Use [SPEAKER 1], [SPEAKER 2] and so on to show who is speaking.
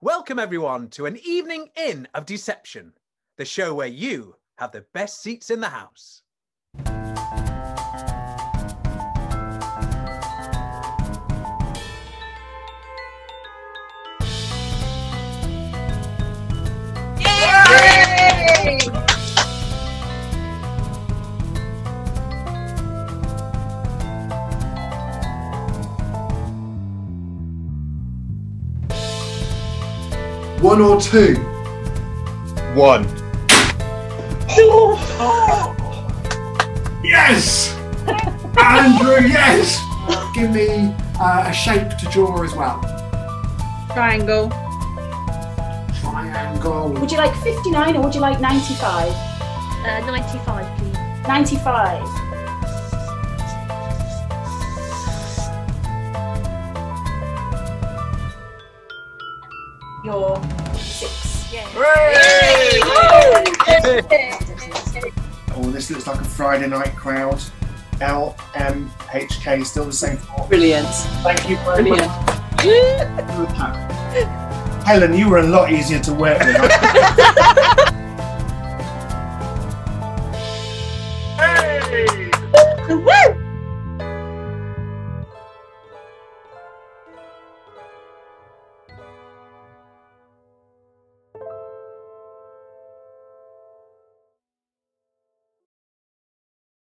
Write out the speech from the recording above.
[SPEAKER 1] Welcome everyone to an evening in of deception, the show where you have the best seats in the house.
[SPEAKER 2] Yay!
[SPEAKER 3] One or two?
[SPEAKER 4] One.
[SPEAKER 3] Yes! Andrew, yes! Give me a shape to draw as well.
[SPEAKER 2] Triangle.
[SPEAKER 3] Triangle.
[SPEAKER 5] Would you like 59 or would you like 95?
[SPEAKER 2] 95, please.
[SPEAKER 5] 95. You're 6.
[SPEAKER 2] Yeah.
[SPEAKER 3] Oh, this looks like a Friday night crowd. LMHK, still the same thought.
[SPEAKER 6] Brilliant.
[SPEAKER 3] Thank you very
[SPEAKER 6] Brilliant.
[SPEAKER 3] much. Helen, you were a lot easier to work with.